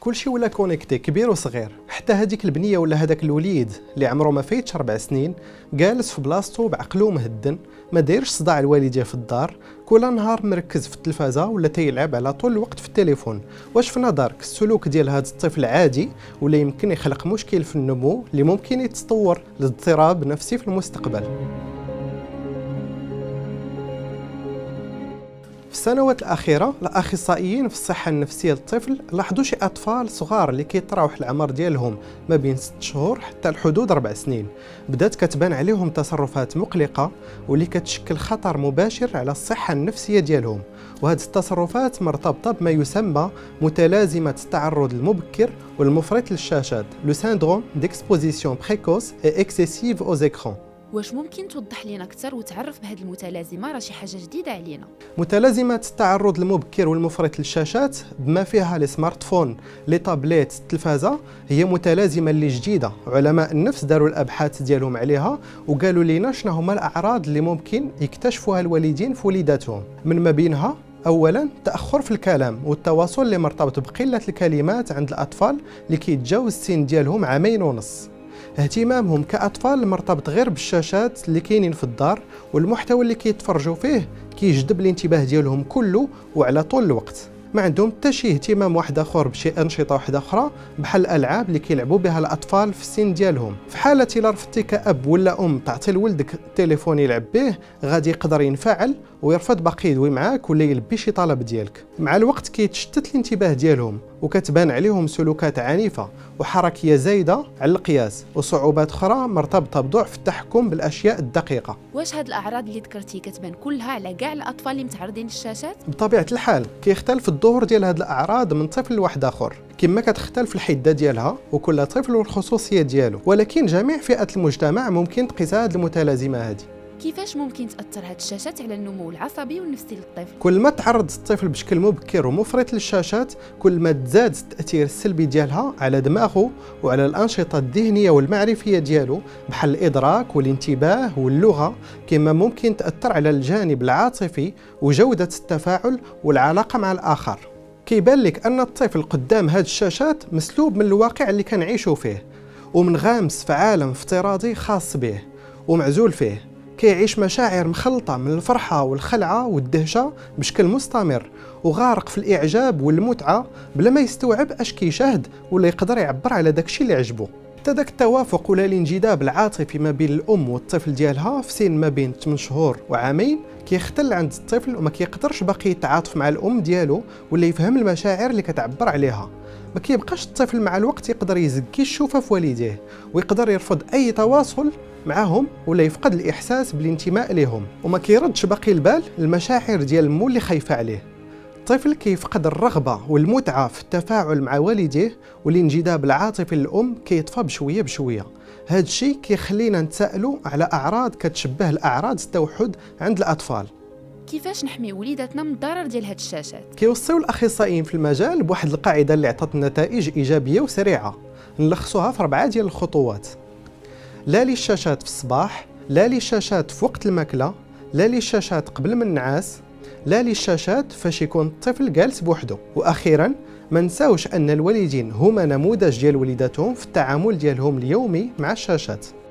كلشي ولا كونيكتي، كبير وصغير. حتى هذيك البنيه ولا هذاك الوليد اللي عمره ما فايتش 4 سنين جالس في بلاصتو بعقلو مهدن، ما دايرش صداع الوالديه في الدار، كل نهار مركز في التلفازه ولا تيلعب على طول الوقت في التليفون. واش في نظرك السلوك ديال هذا الطفل عادي ولا يمكن يخلق مشكل في النمو اللي ممكن يتطور لاضطراب نفسي في المستقبل؟ في السنوات الأخيرة الأخصائيين في الصحة النفسية للطفل لاحظوا شي أطفال صغار اللي كيتراوح العمر ديالهم ما بين 6 شهور حتى لحدود 4 سنين بدات كتبان عليهم تصرفات مقلقة واللي كتشكل خطر مباشر على الصحة النفسية ديالهم. وهذه التصرفات مرتبطة بما يسمى متلازمة التعرض المبكر والمفرط للشاشات، لو سيندروم ديكسبوزيسيون بريكوس اي اكسيسيف اوز اكران. واش ممكن توضح لينا اكثر وتعرف بهذه المتلازمه؟ راه شي حاجه جديده علينا. متلازمه التعرض المبكر والمفرط للشاشات بما فيها لي سمارت فون، لي تابليت، التلفازه، هي متلازمه اللي جديده. علماء النفس داروا الابحاث ديالهم عليها وقالوا لنا شنو هما الاعراض اللي ممكن يكتشفوها الوالدين في وليداتهم. من ما بينها اولا تاخر في الكلام والتواصل اللي مرتبط بقله الكلمات عند الاطفال اللي كيتجاوز السن ديالهم 2 عام ونص. اهتمامهم كأطفال مرتبط غير بالشاشات اللي كاينين في الدار والمحتوى اللي كيتفرجوا فيه كيجذب الانتباه ديالهم كله وعلى طول الوقت. ما عندهم حتى شي اهتمام واحد اخر بشي انشطه واحده اخرى بحال الالعاب اللي كيلعبوا بها الاطفال في السن ديالهم. في حاله الا رفضتي كاب ولا ام تعطي لولدك التليفون يلعب به غادي يقدر ينفعل ويرفض باقي يدوي معاك ولا يلبي شي طلب ديالك. مع الوقت كيتشتت الانتباه ديالهم وكتبان عليهم سلوكات عنيفه وحركيه زايده على القياس وصعوبات اخرى مرتبطه بضعف التحكم بالاشياء الدقيقه. واش هاد الاعراض اللي ذكرتي كتبان كلها على كاع الاطفال اللي متعرضين للشاشات؟ بطبيعه الحال كيختلف الظهور ديال هاد الاعراض من طفل لواحد اخر، كما كتختلف الحده ديالها وكل طفل والخصوصيه ديالو، ولكن جميع فئات المجتمع ممكن تقيس هاد المتلازمه هذه. كيفاش ممكن تاثر هاد الشاشات على النمو العصبي والنفسي للطفل؟ كل ما تعرض الطفل بشكل مبكر ومفرط للشاشات كل ما تزاد التاثير السلبي ديالها على دماغه وعلى الانشطه الذهنيه والمعرفيه ديالو بحال الادراك والانتباه واللغه، كما ممكن تاثر على الجانب العاطفي وجوده التفاعل والعلاقه مع الاخر. كيبان لك ان الطفل قدام هاد الشاشات مسلوب من الواقع اللي كنعيشوا فيه ومنغامس في عالم افتراضي خاص به ومعزول فيه، كيعيش مشاعر مخلطة من الفرحة والخلعة والدهشة بشكل مستمر وغارق في الإعجاب والمتعة بلا ما يستوعب اش كيشاهد ولا يقدر يعبر على داكشي اللي عجبه. حتى داك التوافق ولا الانجذاب العاطفي ما بين الأم والطفل ديالها في سن ما بين 8 شهور وعامين كيختل عند الطفل وما كيقدرش باقي يتعاطف مع الأم ديالو ولا يفهم المشاعر اللي كتعبر عليها. ما كيبقاش الطفل مع الوقت يقدر يزكي الشوفه في والديه ويقدر يرفض اي تواصل معهم ولا يفقد الاحساس بالانتماء لهم وما كيردش باقي البال المشاعر ديال مو اللي خايفه عليه. الطفل كيفقد الرغبه والمتعه في التفاعل مع والديه والانجذاب العاطفي للام كيطفى بشويه بشويه. هذا الشيء كيخلينا نتسائلوا على اعراض كتشبه الاعراض التوحد عند الاطفال. كيفاش نحمي وليداتنا من الضرر ديال هاد الشاشات؟ كيوصيو الاخصائيين في المجال بواحد القاعده اللي عطات نتائج ايجابيه وسريعه نلخصوها في 4 ديال الخطوات. لا للشاشات في الصباح، لا للشاشات في وقت الماكله، لا للشاشات قبل ما النعاس، لا للشاشات فاش يكون الطفل جالس بوحده. واخيرا ما نساوش ان الوالدين هما نموذج ديال وليداتهم في التعامل ديالهم اليومي مع الشاشات.